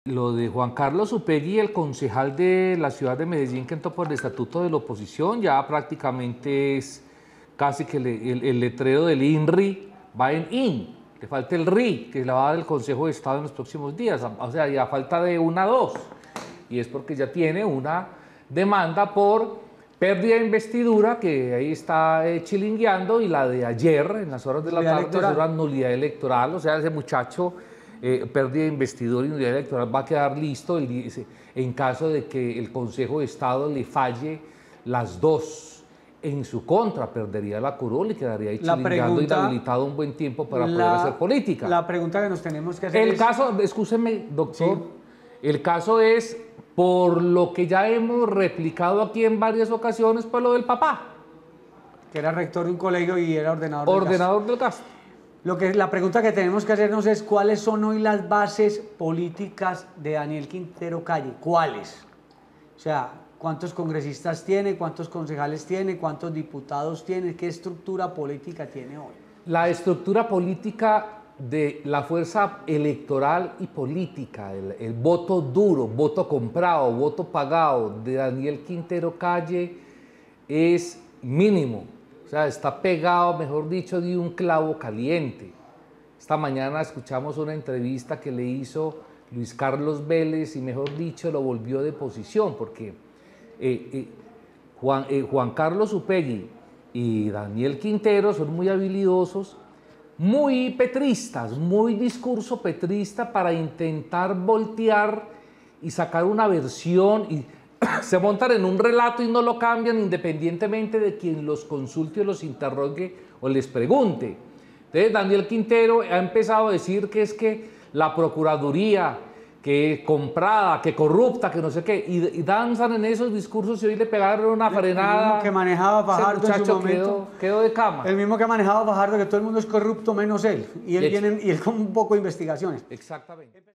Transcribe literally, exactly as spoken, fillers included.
Lo de Juan Carlos Upegui, el concejal de la ciudad de Medellín, que entró por el estatuto de la oposición, ya prácticamente es casi que le, el, el letrero del I N R I va en IN, le falta el R I, que la va a dar el Consejo de Estado en los próximos días, o sea, ya falta de una a dos, y es porque ya tiene una demanda por pérdida de investidura, que ahí está eh, chilingueando, y la de ayer, en las horas de la tarde, es una nulidad electoral, o sea, ese muchacho... Eh, pérdida de investidura y nulidad electoral va a quedar listo el, en caso de que el Consejo de Estado le falle las dos en su contra, perdería la curul y quedaría ahí chilingando, inhabilitado un buen tiempo para la, poder hacer política. La pregunta que nos tenemos que hacer el es... caso, escúcheme, doctor, sí. El caso es, por lo que ya hemos replicado aquí en varias ocasiones, pues lo del papá. Que era rector de un colegio y era ordenador, ordenador del gasto. Lo que, la pregunta que tenemos que hacernos es cuáles son hoy las bases políticas de Daniel Quintero Calle. ¿Cuáles? O sea, ¿cuántos congresistas tiene? ¿Cuántos concejales tiene? ¿Cuántos diputados tiene? ¿Qué estructura política tiene hoy? La estructura política de la fuerza electoral y política, el, el voto duro, voto comprado, voto pagado de Daniel Quintero Calle es mínimo. O sea, está pegado, mejor dicho, de un clavo caliente. Esta mañana escuchamos una entrevista que le hizo Luis Carlos Vélez y, mejor dicho, lo volvió de posición, porque eh, eh, Juan, eh, Juan Carlos Upegui y Daniel Quintero son muy habilidosos, muy petristas, muy discurso petrista para intentar voltear y sacar una versión y se montan en un relato y no lo cambian independientemente de quien los consulte o los interrogue o les pregunte. Entonces Daniel Quintero ha empezado a decir que es que la Procuraduría, que comprada, que corrupta, que no sé qué, y, y danzan en esos discursos y hoy le pegaron una frenada. El mismo que manejaba Fajardo en su momento. Quedó, quedó de cama. El mismo que manejaba Fajardo, que todo el mundo es corrupto menos él, y él, viene, y él con un poco de investigaciones. Exactamente.